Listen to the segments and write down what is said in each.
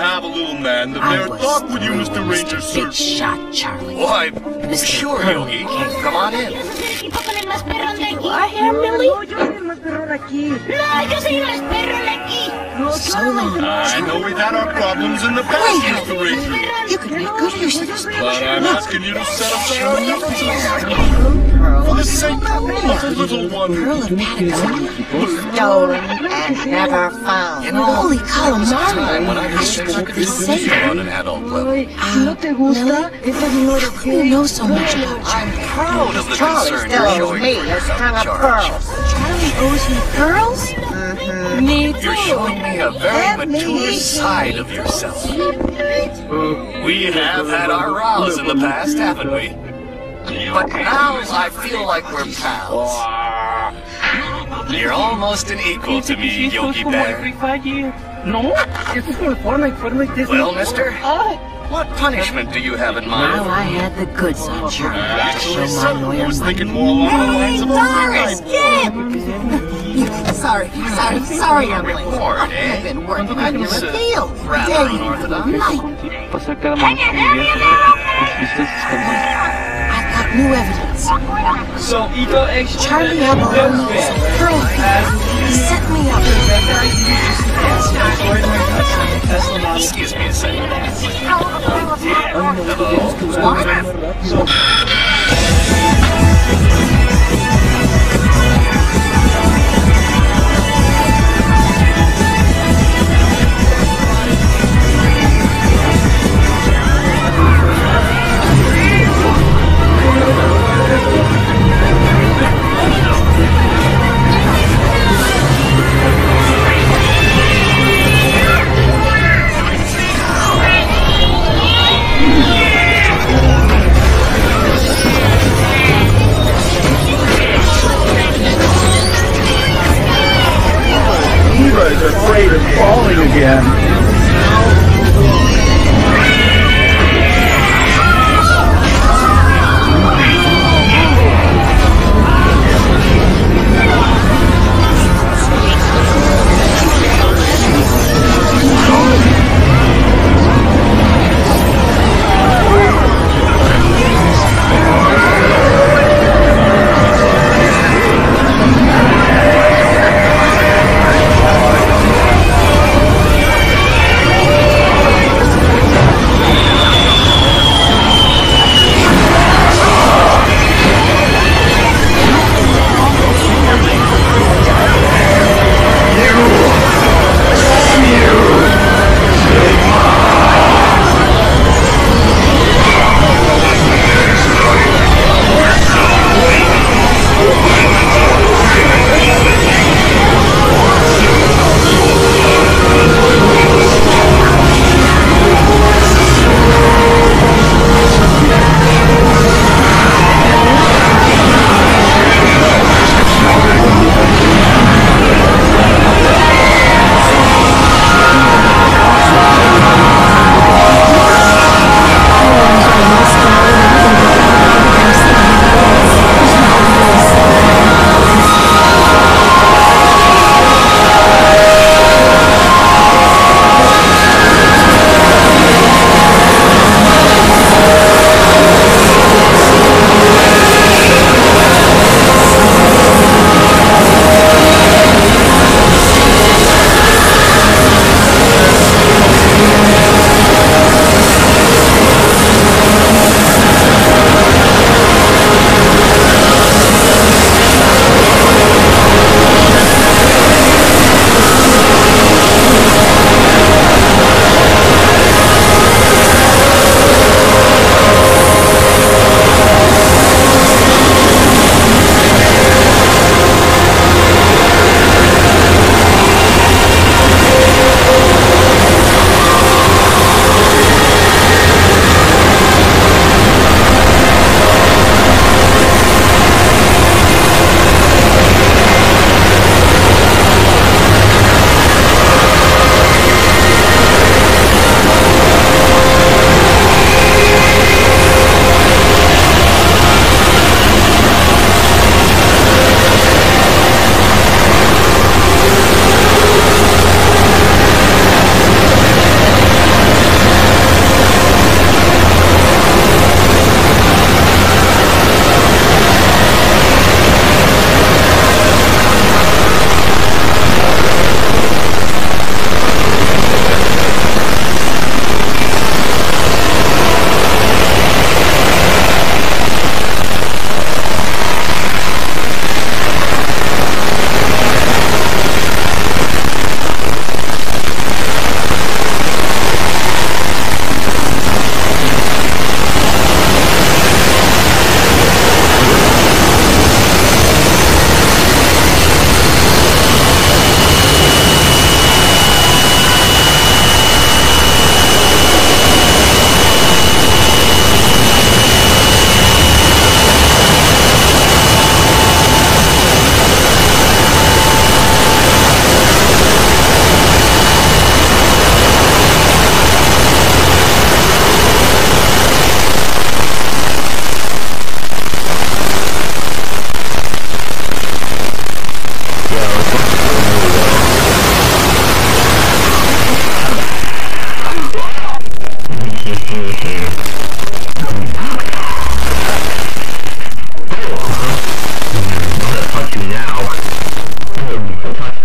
have a little man, the bear talk with you, Mr. Ranger, sir. Big shot, Charlie. Why, Mr. sure, Pearl. Yogi. Come on in. I am Millie. So long. I know we've had our problems in the past, Mr. Ranger. You could make good use of this. But I'm asking you to set aside enough for the sake of the little one. Pearl of Patagonia. Stolen and never found. Holy Time when I calamari. I should keep this safe. on an adult level. Millie, how come you know so much about Charlie? I'm proud of the Charlie concern still you're owes showing me for a yourself, string of Charge. pearls. Charlie owes you pearls? Me too. You're showing me a very mature side of yourself. We have had our rows in the past, haven't we? But now I feel like we're pals. You're almost an equal to me, Yogi Bear. Well, mister, what punishment do you have in mind? Now I had the goods on Charlie. Actually, Show my son, I lawyer was money. thinking more along the lines of a Doris, kid! Sorry, Emily. reward, I've eh? been working on your appeal. Rather Day unorthodox. and night. I've got new evidence. So Ego X Charlie Abalone is a pearl thief. He set me up. Excuse me a second. Touch you now.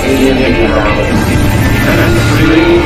Three.